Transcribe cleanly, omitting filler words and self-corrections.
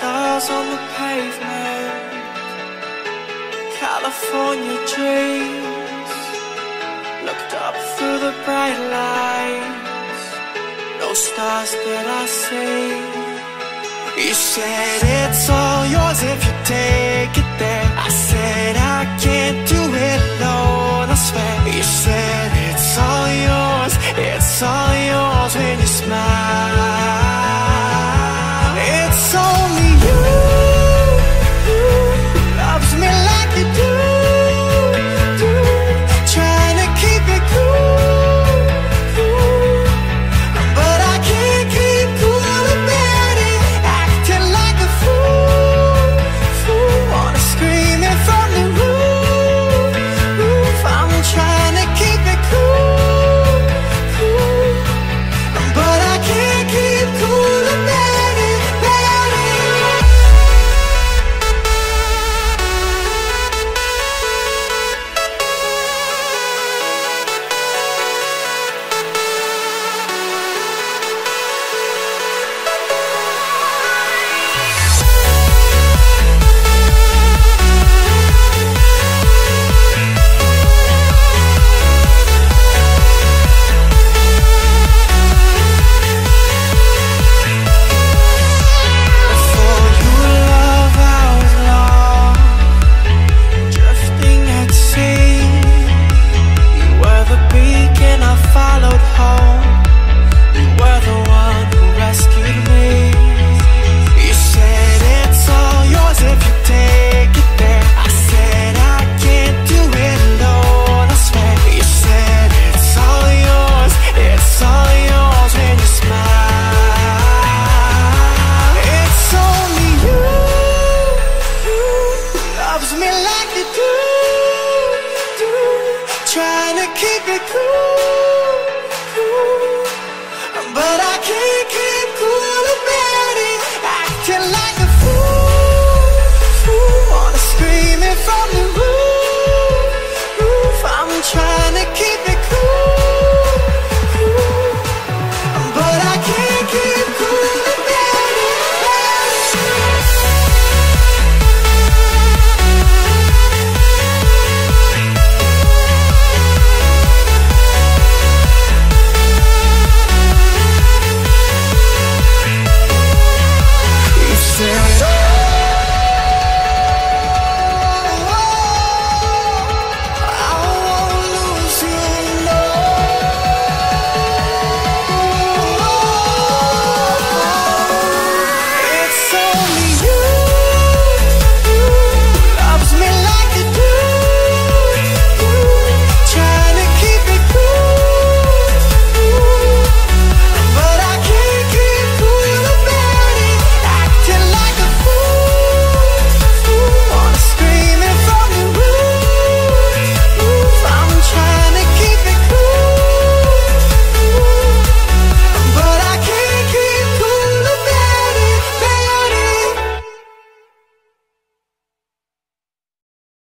stars on the pavement, California dreams. Looked up through the bright lights, no stars that I see. You said it's all yours if you take it there. I said I can't do it alone, I swear. You said it's all yours when you smile. It's only you who loves me like you do, trying to keep it cool, but I can't keep cool about it, acting like a fool, wanna scream it from the roof. I'm trying to keep it cool, but I can't keep cool about it, trying to keep it cool, but I can't keep cool about it, acting like a fool, wanna scream it from the roof. I'm trying to keep